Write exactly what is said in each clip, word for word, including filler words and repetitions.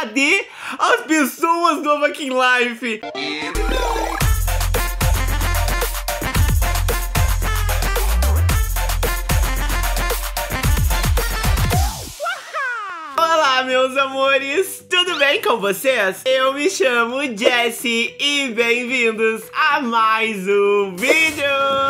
cadê as pessoas do Avaquim Life? Olá, meus amores, tudo bem com vocês? Eu me chamo Jessie e bem-vindos a mais um vídeo!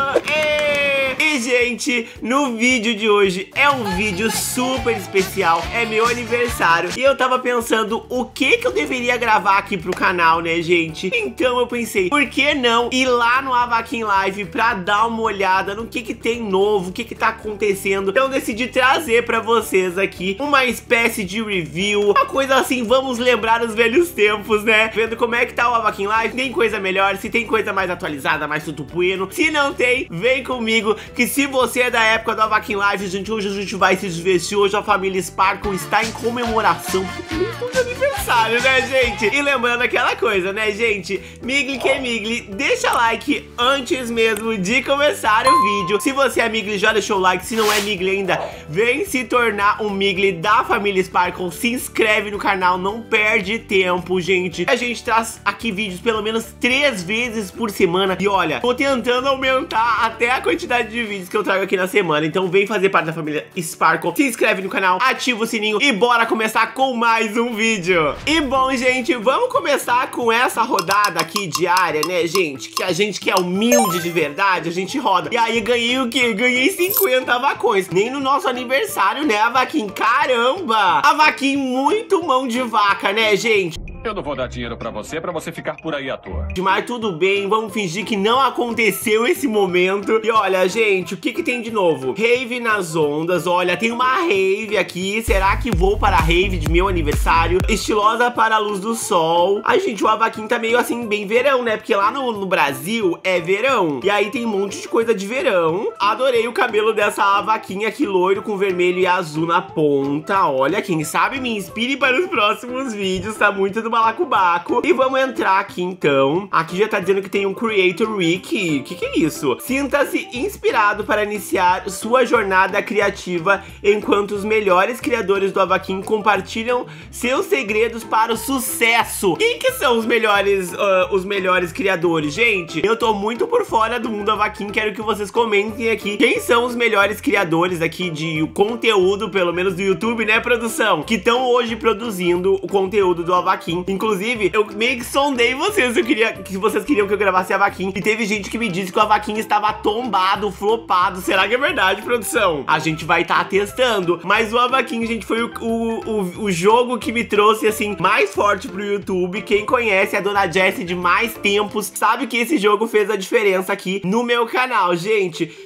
E, e, gente, no vídeo de hoje é um vídeo super especial, é meu aniversário e eu tava pensando o que que eu deveria gravar aqui pro canal, né, gente? Então eu pensei, por que não ir lá no Avaquim Live pra dar uma olhada no que que tem novo, o que que tá acontecendo. Então eu decidi trazer pra vocês aqui uma espécie de review, uma coisa assim, vamos lembrar os velhos tempos, né? Vendo como é que tá o Avaquim Live, tem coisa melhor, se tem coisa mais atualizada, mais tutupueno. Se não tem, vem comigo, que se você é da época do Avaquim Live, gente, hoje a gente vai se divertir, hoje a família Sparkle está em comemoração de aniversário, né, gente? E lembrando aquela coisa, né, gente? Migli que é Migli, deixa like antes mesmo de começar o vídeo. Se você é Migli, já deixou o like, se não é Migli ainda, vem se tornar um Migli da família Sparkle, se inscreve no canal, não perde tempo, gente. A gente traz aqui vídeos pelo menos três vezes por semana. E olha, tô tentando aumentar até a quantidade de vídeos que eu trago aqui na semana. Então vem fazer parte da família Sparkle, se inscreve no canal, ativa o sininho e bora começar com mais um vídeo. E bom, gente, vamos começar com essa rodada aqui diária, né, gente? Que a gente que é humilde de verdade, a gente roda. E aí ganhei o quê? Ganhei cinquenta avacões. Nem no nosso aniversário, né, Avaquim? Caramba! Avaquim muito mão de vaca, né, gente? Eu não vou dar dinheiro pra você, pra você ficar por aí à toa. Mas tudo bem, vamos fingir que não aconteceu esse momento. E olha, gente, o que que tem de novo? Rave nas ondas, olha, tem uma rave aqui. Será que vou para a rave de meu aniversário? Estilosa para a luz do sol. Ai, gente, o Avaquim tá meio assim, bem verão, né? Porque lá no, no Brasil é verão. E aí tem um monte de coisa de verão. Adorei o cabelo dessa Avaquim aqui, loiro com vermelho e azul na ponta. Olha, quem sabe me inspire para os próximos vídeos. Tá muito do balacobaco. E vamos entrar aqui então. Aqui já tá dizendo que tem um Creator Week. O que que é isso? Sinta-se inspirado para iniciar sua jornada criativa enquanto os melhores criadores do Avaquim compartilham seus segredos para o sucesso. Quem que são os melhores uh, os melhores criadores, gente? Eu tô muito por fora do mundo Avaquim. Quero que vocês comentem aqui quem são os melhores criadores aqui de conteúdo, pelo menos do YouTube, né, produção? Que estão hoje produzindo o conteúdo do Avaquim. Inclusive, eu meio que sondei vocês, eu queria que vocês queriam que eu gravasse Avaquim. E teve gente que me disse que o Avaquim estava tombado, flopado. Será que é verdade, produção? A gente vai estar tá testando. Mas o Avaquim, gente, foi o, o, o, o jogo que me trouxe, assim, mais forte pro YouTube. Quem conhece a Dona Jessie de mais tempos sabe que esse jogo fez a diferença aqui no meu canal, gente.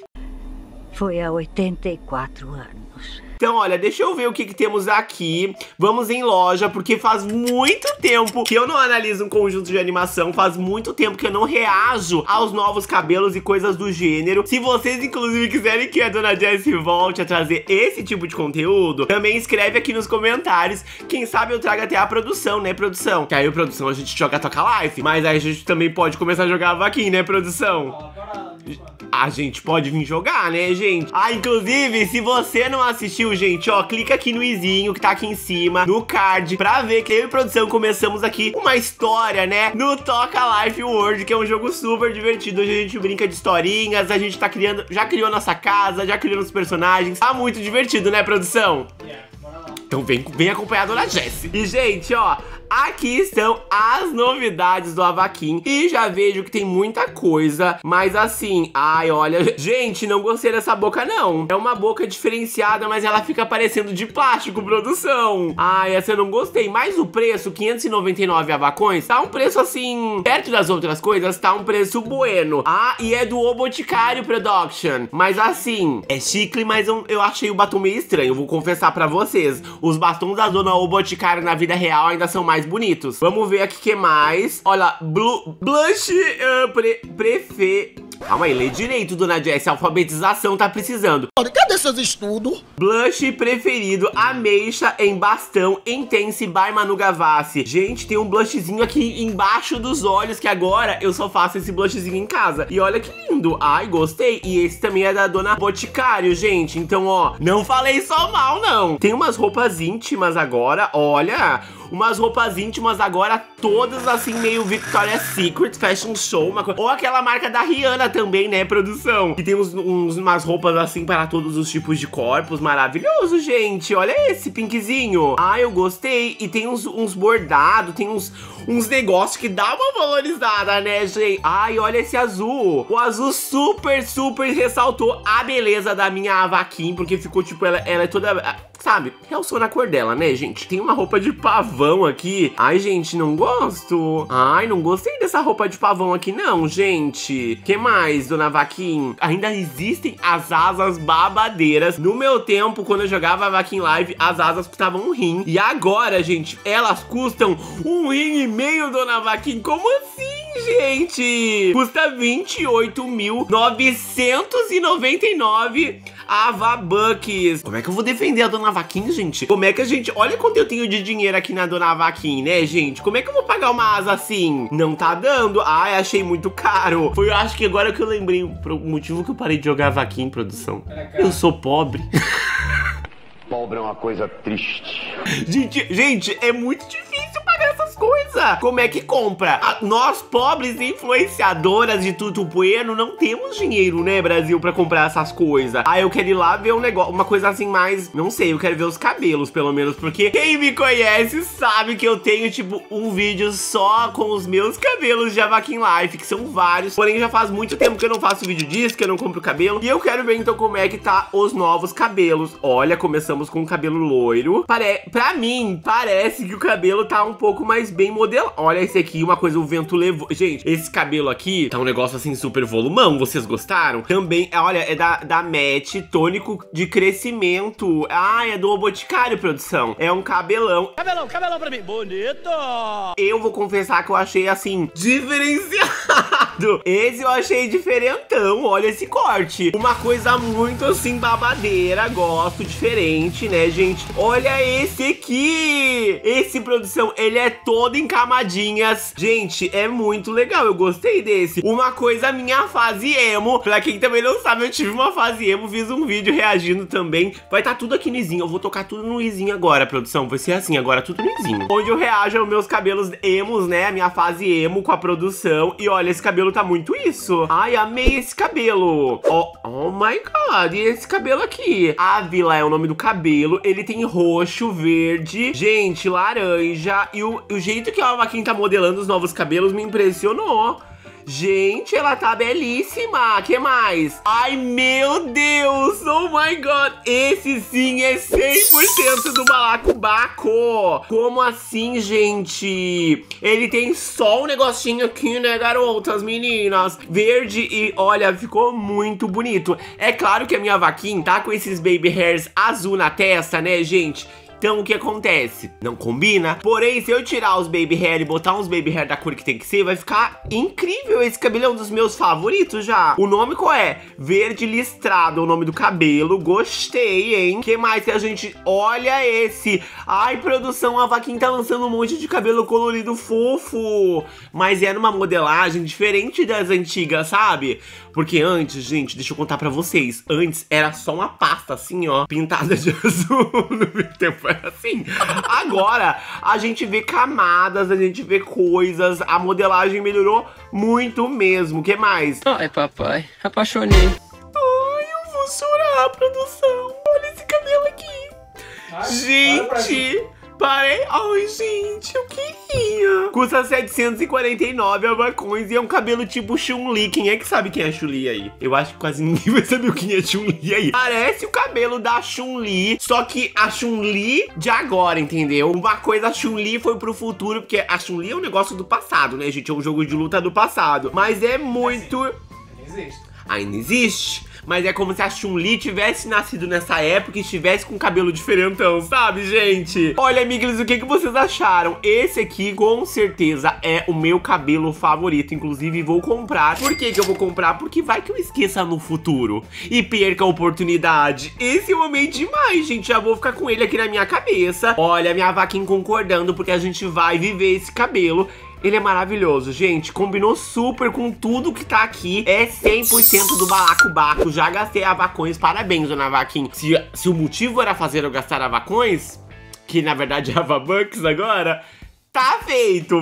Foi há oitenta e quatro anos. Então, olha, deixa eu ver o que que temos aqui. Vamos em loja, porque faz muito tempo que eu não analiso um conjunto de animação. Faz muito tempo que eu não reajo aos novos cabelos e coisas do gênero. Se vocês, inclusive, quiserem que a Dona Jessie volte a trazer esse tipo de conteúdo, também escreve aqui nos comentários. Quem sabe eu trago até a produção, né, produção? Que aí, a produção, a gente joga Toca Life. Mas aí a gente também pode começar a jogar Avaquim, né, produção? A gente pode vir jogar, né, gente? Ah, inclusive, se você não assistiu, gente, ó, clica aqui no izinho que tá aqui em cima, no card, pra ver que eu e produção começamos aqui uma história, né, no Toca Life World, que é um jogo super divertido. Hoje a gente brinca de historinhas, a gente tá criando, já criou a nossa casa, já criou os personagens. Tá muito divertido, né, produção? Então vem, vem acompanhar a Dona Jessie. E, gente, ó, aqui estão as novidades do Avaquim. E já vejo que tem muita coisa. Mas assim, ai, olha, gente, não gostei dessa boca, não. É uma boca diferenciada, mas ela fica parecendo de plástico, produção. Ai, essa eu não gostei. Mas o preço, quinhentos e noventa e nove avacões, tá um preço assim, perto das outras coisas, tá um preço bueno. Ah, e é do O Boticário Production. Mas assim, é chicle, mas eu, eu achei o batom meio estranho. Vou confessar pra vocês. Os batons da Dona O Boticário na vida real ainda são mais bonitos. Vamos ver aqui o que mais. Olha, Blue, Blush uh, pre, Prefe... Calma aí, lê direito, Dona Jessie. A alfabetização tá precisando. Cadê seus estudos? Blush preferido, ameixa em bastão Intense by Manu Gavassi. Gente, tem um blushzinho aqui embaixo dos olhos, que agora eu só faço esse blushzinho em casa. E olha que lindo. lindo. Ai, gostei. E esse também é da Dona Boticário, gente. Então, ó, não falei só mal, não. Tem umas roupas íntimas agora, olha. Umas roupas íntimas agora, todas assim, meio Victoria's Secret, Fashion Show, uma coisa. Ou aquela marca da Rihanna também, né, produção? Que tem uns, uns, umas roupas assim para todos os tipos de corpos, maravilhoso, gente. Olha esse pinkzinho. Ah, eu gostei. E tem uns, uns bordados, tem uns, uns negócios que dá uma valorizada, né, gente? Ai, olha esse azul. O azul super, super ressaltou a beleza da minha Avaquim, porque ficou, tipo, ela, ela é toda... Sabe, realçou na cor dela, né, gente? Tem uma roupa de pavão aqui. Ai, gente, não gosto. Ai, não gostei dessa roupa de pavão aqui, não, gente. Que mais, Dona Vaquim? Ainda existem as asas babadeiras. No meu tempo, quando eu jogava a Vaquim Live, as asas custavam um rim. E agora, gente, elas custam um rim e meio, Dona Vaquim. Como assim, gente? Custa vinte e oito mil novecentos e noventa e nove Avabucks. Como é que eu vou defender a Dona Vaquim, gente? Como é que a gente... Olha quanto eu tenho de dinheiro aqui na Dona Vaquim, né, gente? Como é que eu vou pagar uma asa assim? Não tá dando. Ai, achei muito caro. Foi, eu acho que agora que eu lembrei o motivo que eu parei de jogar Vaquim em produção. Eu sou pobre. Pobre é uma coisa triste. Gente, gente, é muito difícil pagar essas coisas. Como é que compra? A, nós, pobres influenciadoras de tudo bueno, não temos dinheiro, né, Brasil, pra comprar essas coisas. Aí eu quero ir lá ver um negócio, uma coisa assim mais... Não sei, eu quero ver os cabelos, pelo menos, porque quem me conhece sabe que eu tenho, tipo, um vídeo só com os meus cabelos de Avaquim Life, que são vários. Porém, já faz muito tempo que eu não faço vídeo disso, que eu não compro cabelo. E eu quero ver, então, como é que tá os novos cabelos. Olha, começamos com o cabelo loiro. Pare... Pra mim, parece que o cabelo tá um pouco mais bem modelado. Olha esse aqui, uma coisa, o vento levou. Gente, esse cabelo aqui tá um negócio assim super volumão. Vocês gostaram? Também, olha, é da, da Match, tônico de crescimento. Ah, é do Boticário, produção. É um cabelão. Cabelão, cabelão pra mim. Bonito! Eu vou confessar que eu achei assim, diferenciado. Esse eu achei diferentão. Olha esse corte. Uma coisa muito assim, babadeira. Gosto, diferente, né, gente? Olha esse aqui. Esse, produção, ele é todo em camadinhas. Gente, é muito legal. Eu gostei desse. Uma coisa, minha fase emo. Pra quem também não sabe, eu tive uma fase emo. Fiz um vídeo reagindo também. Vai estar tá tudo aqui no izinho. Eu vou tocar tudo no izinho agora, produção. Vai ser assim, agora tudo no izinho. Onde eu reajo aos meus cabelos emos, né? A minha fase emo com a produção. E olha, esse cabelo tá muito isso. Ai, amei esse cabelo. Oh, oh my god. E esse cabelo aqui? Ávila é o nome do cabelo. Ele tem roxo, verde, gente, laranja. E o, o jeito que a Avaquim tá modelando os novos cabelos me impressionou. Gente, ela tá belíssima. Que mais? Ai, meu Deus. Oh my god. Esse sim é cem por cento do balacobaco. Como assim, gente? Ele tem só um negocinho aqui, né, garotas, meninas? Verde e, olha, ficou muito bonito. É claro que a minha Avaquim tá com esses baby hairs azul na testa, né, gente? Então, o que acontece? Não combina? Porém, se eu tirar os baby hair e botar uns baby hair da cor que tem que ser, vai ficar incrível. Esse cabelo é um dos meus favoritos já. O nome qual é? Verde listrado, o nome do cabelo. Gostei, hein? Que mais que a gente... Olha esse. Ai, produção, a Avaquim tá lançando um monte de cabelo colorido fofo. Mas é numa modelagem diferente das antigas, sabe? Porque antes, gente, deixa eu contar pra vocês. Antes era só uma pasta assim, ó, pintada de azul. No meu tempo era assim. Agora, a gente vê camadas, a gente vê coisas. A modelagem melhorou muito mesmo. O que mais? Ai, papai, apaixonei. Ai, eu vou chorar, produção. Olha esse cabelo aqui. Ai, gente... Parei. Ai, gente, eu queria. Custa setecentos e quarenta e nove abacões e é um cabelo tipo Chun-Li. Quem é que sabe quem é Chun-Li aí? Eu acho que quase ninguém vai saber quem é Chun-Li aí. Parece o cabelo da Chun-Li, só que a Chun-Li de agora, entendeu? Uma coisa, a Chun-Li foi pro futuro, porque a Chun-Li é um negócio do passado, né, gente? É um jogo de luta do passado. Mas é muito... Ainda existe. Ainda existe. Mas é como se a Chun-Li tivesse nascido nessa época e estivesse com cabelo diferentão, sabe, gente? Olha, amigas, o que, que vocês acharam? Esse aqui, com certeza, é o meu cabelo favorito. Inclusive, vou comprar. Por que que eu vou comprar? Porque vai que eu esqueça no futuro e perca a oportunidade. Esse eu amei demais, gente. Já vou ficar com ele aqui na minha cabeça. Olha, minha Avaquim concordando, porque a gente vai viver esse cabelo. Ele é maravilhoso, gente. Combinou super com tudo que tá aqui. É cem por cento do balacobaco. Já gastei avacões. Parabéns, dona Vaquinha. Se, se o motivo era fazer eu gastar avacões, que na verdade é avabucks agora, tá feito.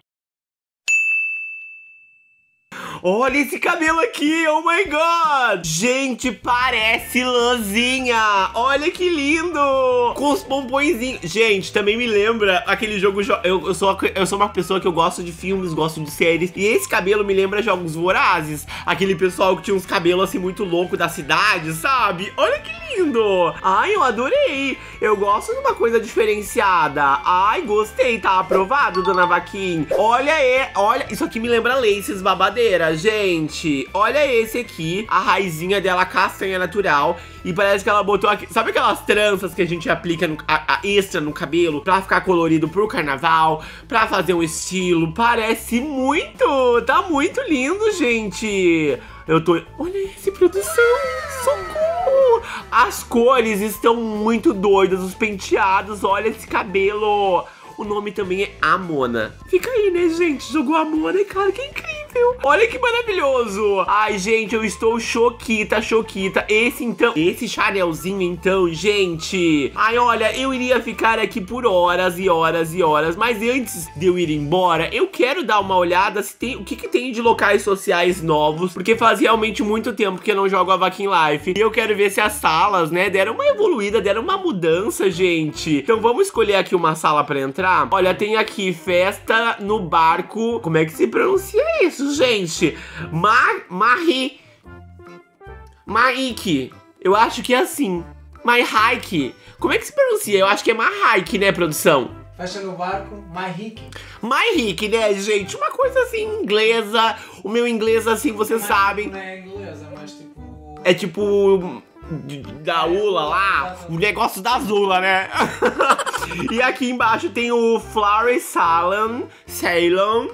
Olha esse cabelo aqui, oh my god! Gente, parece lãzinha! Olha que lindo! Com os pompõezinhos. Gente, também me lembra aquele jogo... Eu, eu, sou, eu sou uma pessoa que eu gosto de filmes, gosto de séries. E esse cabelo me lembra Jogos Vorazes. Aquele pessoal que tinha uns cabelos assim muito loucos da cidade, sabe? Olha que lindo! Ai, eu adorei! Eu gosto de uma coisa diferenciada. Ai, gostei, tá aprovado, dona Vaquinha. Olha aí, olha... Isso aqui me lembra Laces babadeira. Gente, olha esse aqui, a raizinha dela castanha natural. E parece que ela botou aqui, sabe aquelas tranças que a gente aplica no, a, a extra no cabelo pra ficar colorido pro carnaval, pra fazer um estilo. Parece muito, tá muito lindo, gente. Eu tô... Olha esse, produção, socorro. As cores estão muito doidas, os penteados, olha esse cabelo. O nome também é Amona. Fica aí, né, gente? Jogou Amona e, cara, que incrível. Olha que maravilhoso. Ai, gente, eu estou choquita, choquita. Esse, então, esse Chanelzinho, então, gente. Ai, olha, eu iria ficar aqui por horas e horas e horas. Mas antes de eu ir embora, eu quero dar uma olhada se tem, o que que tem de locais sociais novos. Porque faz realmente muito tempo que eu não jogo a Vaquinha Life. E eu quero ver se as salas, né, deram uma evoluída, deram uma mudança, gente. Então vamos escolher aqui uma sala pra entrar. Olha, tem aqui festa no barco. Como é que se pronuncia isso, gente? Mar... Marie... Maike. Eu acho que é assim. Maihike. Como é que se pronuncia? Eu acho que é Maihike, né, produção? Festa no barco, Maihike. Maihike, né, gente? Uma coisa assim, inglesa. O meu inglês, assim, vocês Não, sabem. não é inglesa, mas tipo... É tipo... da Ula lá, o negócio da Zula, né? E aqui embaixo tem o Flower Salon, Salon.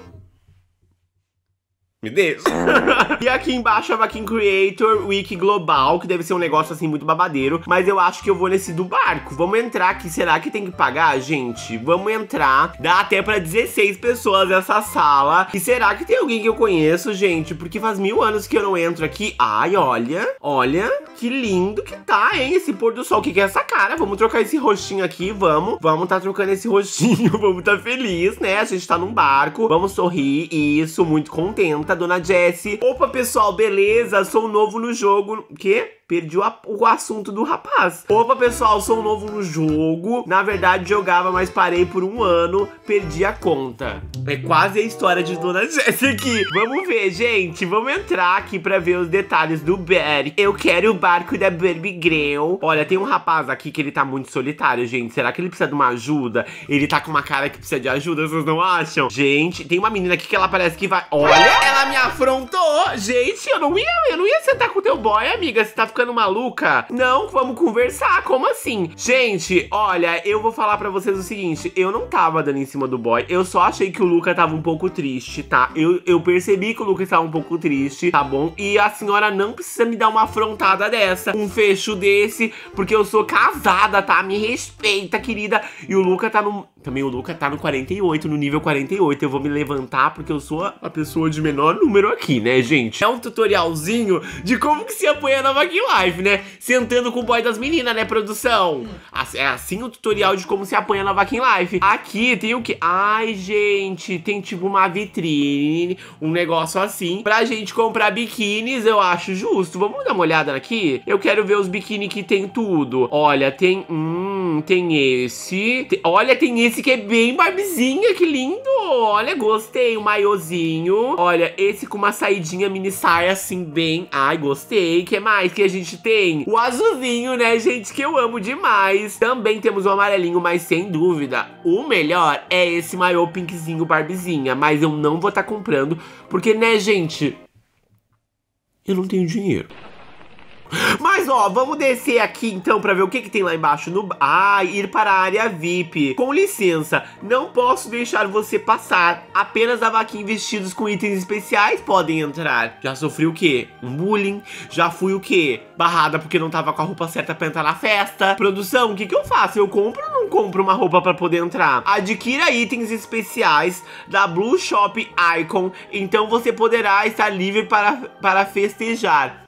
Me deixa. E aqui embaixo a Vaquinha Creator Week Global, que deve ser um negócio assim muito babadeiro. Mas eu acho que eu vou nesse do barco. Vamos entrar aqui. Será que tem que pagar, gente? Vamos entrar. Dá até pra dezesseis pessoas essa sala. E será que tem alguém que eu conheço, gente? Porque faz mil anos que eu não entro aqui. Ai, olha. Olha que lindo que tá, hein? Esse pôr do sol. O que que é essa cara? Vamos trocar esse rostinho aqui, vamos. Vamos tá trocando esse rostinho. Vamos tá feliz, né? A gente tá num barco. Vamos sorrir. Isso, muito contenta. Dona Jessie. Opa, pessoal, beleza? Sou novo no jogo. O quê? Perdi o, o assunto do rapaz. Opa, pessoal, sou novo no jogo. Na verdade, jogava, mas parei por um ano. Perdi a conta. É quase a história de Dona Jessie aqui. Vamos ver, gente. Vamos entrar aqui pra ver os detalhes do Barry. Eu quero o barco da Barbie Girl. Olha, tem um rapaz aqui que ele tá muito solitário, gente. Será que ele precisa de uma ajuda? Ele tá com uma cara que precisa de ajuda, vocês não acham? Gente, tem uma menina aqui que ela parece que vai... Olha, ela me afrontou. Gente, eu não ia, eu não ia sentar com o teu boy, amiga. Você tá ficando maluca? Não, vamos conversar, como assim? Gente, olha, eu vou falar pra vocês o seguinte, eu não tava dando em cima do boy, eu só achei que o Luca tava um pouco triste, tá? Eu, eu percebi que o Luca estava um pouco triste, tá bom? E a senhora não precisa me dar uma afrontada dessa, um fecho desse, porque eu sou casada, tá? Me respeita, querida. E o Luca tá no... Também o Luca tá no quarenta e oito, no nível quarenta e oito. Eu vou me levantar porque eu sou a pessoa de menor número aqui, né, gente? É um tutorialzinho de como que se apanha na Vaquinha Life, né? Sentando com o boy das meninas, né, produção? É assim o tutorial de como se apanha na Vaquinha Life. Aqui tem o quê? Ai, gente, tem tipo uma vitrine, um negócio assim. Pra gente comprar biquínis, eu acho justo. Vamos dar uma olhada aqui? Eu quero ver os biquíni que tem tudo. Olha, tem... Hum, tem esse. Tem, olha, tem esse que é bem barbizinha, que lindo. Olha, gostei, um maiozinho. Olha, esse com uma saidinha mini saia assim, bem... Ai, gostei. Que mais que a gente tem? O azulzinho, né, gente, que eu amo demais. Também temos o amarelinho, mas sem dúvida, o melhor é esse maiô pinkzinho barbizinha. Mas eu não vou estar comprando, porque, né, gente, eu não tenho dinheiro. Mas, ó, vamos descer aqui, então, pra ver o que que tem lá embaixo no... Ah, ir para a área V I P. Com licença, não posso deixar você passar. Apenas a Vaquinha vestidos com itens especiais podem entrar. Já sofri o quê? Um bullying. Já fui o quê? Barrada porque não tava com a roupa certa pra entrar na festa. Produção, o que que eu faço? Eu compro ou não compro uma roupa pra poder entrar? Adquira itens especiais da Blue Shop Icon, então você poderá estar livre para, para festejar.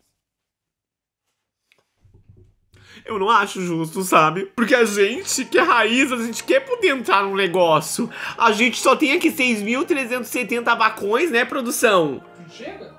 Eu não acho justo, sabe? Porque a gente que é raiz, a gente quer poder entrar num negócio. A gente só tem aqui seis mil trezentos e setenta vacões, né, produção? Não chega?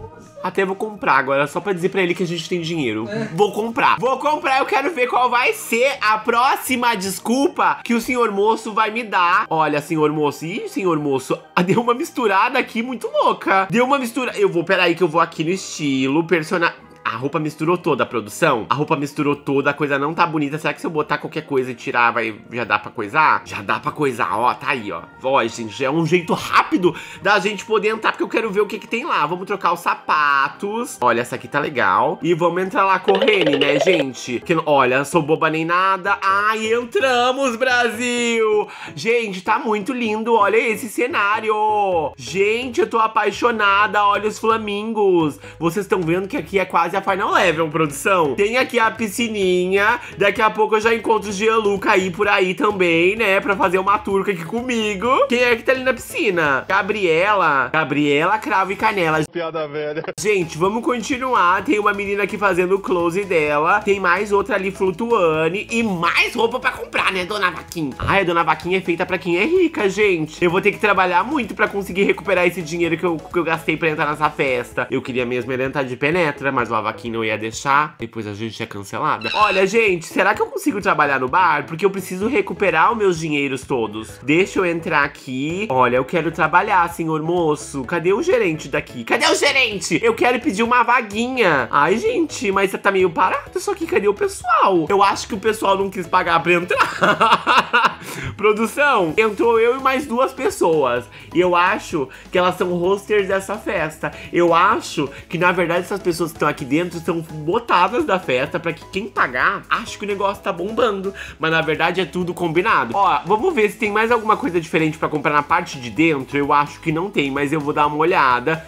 Até vou comprar agora, só pra dizer pra ele que a gente tem dinheiro. É. Vou comprar. Vou comprar, eu quero ver qual vai ser a próxima desculpa que o senhor moço vai me dar. Olha, senhor moço. Ih, senhor moço, deu uma misturada aqui muito louca. Deu uma mistura... Eu vou, peraí que eu vou aqui no estilo, personagem... A roupa misturou toda a produção. A roupa misturou toda, a coisa não tá bonita. Será que se eu botar qualquer coisa e tirar, vai, já dá pra coisar? Já dá pra coisar, ó, tá aí, ó. Ó, gente, já é um jeito rápido da gente poder entrar, porque eu quero ver o que que tem lá. Vamos trocar os sapatos. Olha, essa aqui tá legal. E vamos entrar lá correndo, né, gente? Que, olha, sou boba nem nada. Ai, entramos, Brasil! Gente, tá muito lindo, olha esse cenário. Gente, eu tô apaixonada, olha os flamingos. Vocês estão vendo que aqui é quase a Final Level, produção. Tem aqui a piscininha. Daqui a pouco eu já encontro o Gianluca aí por aí também, né? Pra fazer uma turca aqui comigo. Quem é que tá ali na piscina? Gabriela. Gabriela, Cravo e Canela. Piada velha. Gente, vamos continuar. Tem uma menina aqui fazendo o close dela. Tem mais outra ali flutuando. E mais roupa pra comprar, né, dona Vaquinha? Ai, a dona Vaquinha é feita pra quem é rica, gente. Eu vou ter que trabalhar muito pra conseguir recuperar esse dinheiro que eu, que eu gastei pra entrar nessa festa. Eu queria mesmo ele entrar de penetra, mas o Vaquinha não ia deixar, depois a gente é cancelada. Olha, gente, será que eu consigo trabalhar no bar? Porque eu preciso recuperar os meus dinheiros todos. Deixa eu entrar aqui. Olha, eu quero trabalhar, senhor moço. Cadê o gerente daqui? Cadê o gerente? Eu quero pedir uma vaguinha. Ai, gente, mas você tá meio parado isso aqui. Cadê o pessoal? Eu acho que o pessoal não quis pagar pra entrar. Produção, entrou eu e mais duas pessoas. E eu acho que elas são hosters dessa festa. Eu acho que, na verdade, essas pessoas que estão aqui dentro são botadas da festa pra que quem pagar ache que o negócio tá bombando. Mas na verdade é tudo combinado. Ó, vamos ver se tem mais alguma coisa diferente pra comprar na parte de dentro. Eu acho que não tem, mas eu vou dar uma olhada.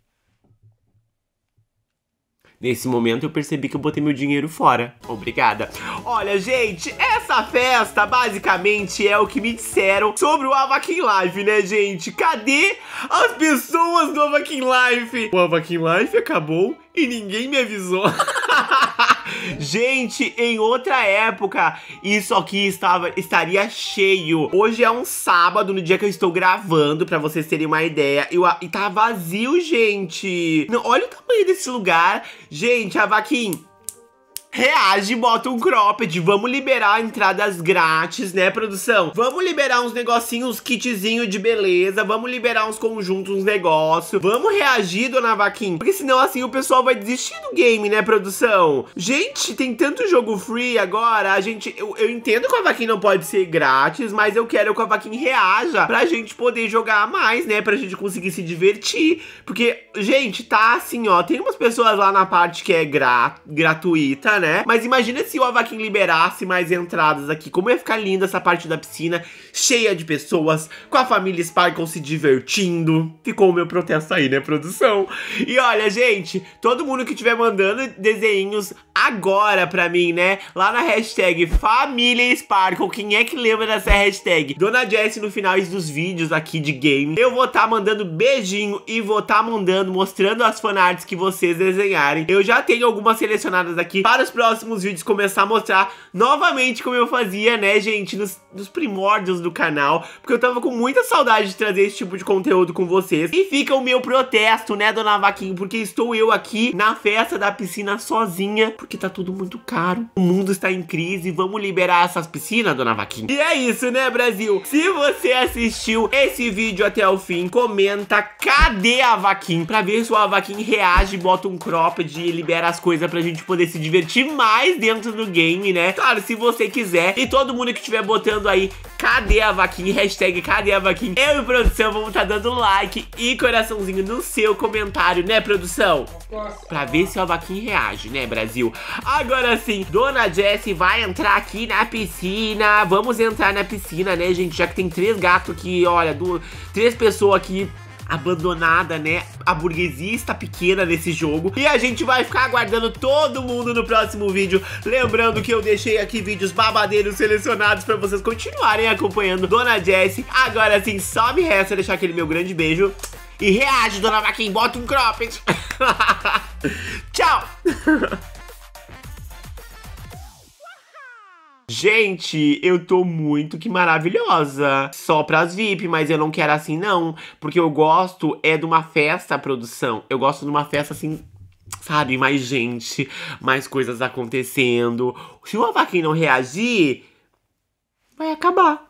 Nesse momento eu percebi que eu botei meu dinheiro fora. Obrigada. Olha, gente, essa festa basicamente é o que me disseram sobre o Avakin Life, né, gente? Cadê as pessoas do Avakin Life? O Avakin Life acabou e ninguém me avisou. Gente, em outra época, isso aqui estava, estaria cheio. Hoje é um sábado, no dia que eu estou gravando, pra vocês terem uma ideia. Eu, e tá vazio, gente. Não, olha o tamanho desse lugar. Gente, a Vaquinha reage, bota um cropped. Vamos liberar entradas grátis, né, produção? Vamos liberar uns negocinhos, uns kitzinhos de beleza. Vamos liberar uns conjuntos, uns negócios. Vamos reagir, dona Vaquinha, porque senão assim o pessoal vai desistir do game, né, produção? Gente, tem tanto jogo free agora. A gente, eu, eu entendo que a Vaquinha não pode ser grátis, mas eu quero que a Vaquinha reaja pra gente poder jogar mais, né, pra gente conseguir se divertir. Porque, gente, tá assim, ó, tem umas pessoas lá na parte que é gra gratuita, né? Mas imagina se o Avakin liberasse mais entradas aqui. Como ia ficar linda essa parte da piscina, cheia de pessoas, com a família Sparkle se divertindo. Ficou o meu protesto aí, né, produção? E olha, gente, todo mundo que estiver mandando desenhos agora pra mim, né, lá na hashtag Família Sparkle, quem é que lembra dessa hashtag? Dona Jessie no final dos vídeos aqui de game, eu vou estar tá mandando beijinho e vou estar tá mandando, mostrando as fanarts que vocês desenharem. Eu já tenho algumas selecionadas aqui para os próximos vídeos começar a mostrar novamente como eu fazia, né, gente, nos, nos primórdios do canal, porque eu tava com muita saudade de trazer esse tipo de conteúdo com vocês. E fica o meu protesto, né, dona Vaquinha, porque estou eu aqui na festa da piscina sozinha, porque tá tudo muito caro, o mundo está em crise, vamos liberar essas piscinas, dona Vaquinha. E é isso, né, Brasil? Se você assistiu esse vídeo até o fim, comenta cadê a Vaquinha, pra ver se o Avakin reage, bota um cropped e libera as coisas pra gente poder se divertir mais dentro do game, né? Claro, se você quiser. E todo mundo que estiver botando aí cadê a Vaquinha, hashtag cadê a Vaquinha, eu e produção vamos estar tá dando like e coraçãozinho no seu comentário, né, produção? Pra ver se a Vaquinha reage, né, Brasil? Agora sim, dona Jessie vai entrar aqui na piscina. Vamos entrar na piscina, né, gente? Já que tem três gatos aqui, olha, duas, três pessoas aqui abandonada, né? A burguesia está pequena nesse jogo. E a gente vai ficar aguardando todo mundo no próximo vídeo. Lembrando que eu deixei aqui vídeos babadeiros selecionados pra vocês continuarem acompanhando Dona Jessie. Agora sim, só me resta deixar aquele meu grande beijo. E reage, Dona Vaquinha, bota um cropped. Tchau! Gente, eu tô muito que maravilhosa. Só pras V I P, mas eu não quero assim não. Porque eu gosto é de uma festa, produção. Eu gosto de uma festa assim, sabe, mais gente, mais coisas acontecendo. Se o Vaquinha não reagir, vai acabar.